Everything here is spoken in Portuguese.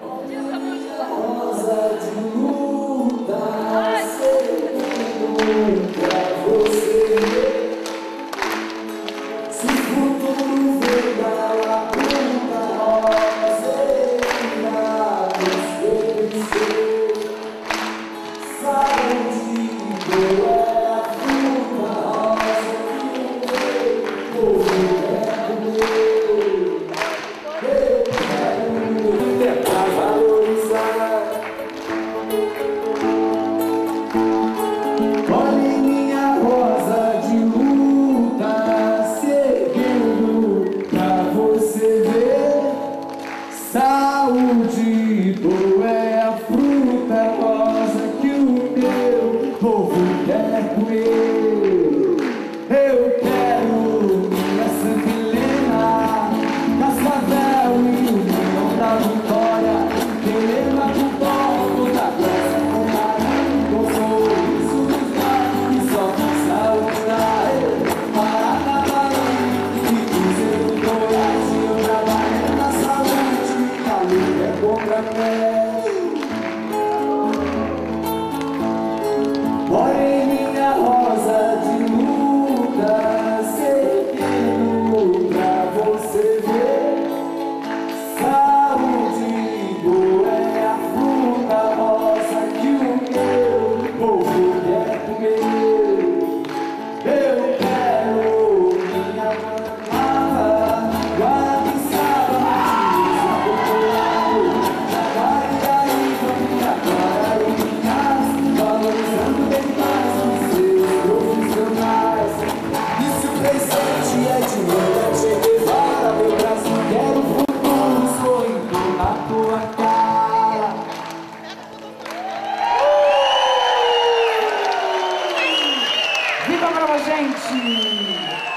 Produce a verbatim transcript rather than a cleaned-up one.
Rosa de luta, segundo pra você. Se o futuro vem da laguna, rosa irá esquecer. Saúde boa é a fruta, rosa que o povo quer comer. Eu quero tentar valorizar. Olhe minha rosa de luta, seguindo pra você ver. Saúde boa é a fruta rosa que o meu povo quer comer. Eu quero minha Santa Helena, Cascavel e o União da Vitória. Helena do povo da praça, com carinho, com sorriso nos lábios e só com saúde da eu. Paranabaí e Cruzeiro do Goiás, eu trabalho na saúde, a luta é contra a pé. Olhe minha rosa de luta, seguindo pra você ver. Saúde boa é a fruta rosa que o meu povo quer comer. Eu quero minha manada, guarda-saba, Jaguariúna, Jaguariúna, valorizando bem mais os seus profissionais. E se o presente é dinheiro, é Che Guevara, meu Brasil, quero o futuro sorrindo na tua cara. Viva Brava, gente!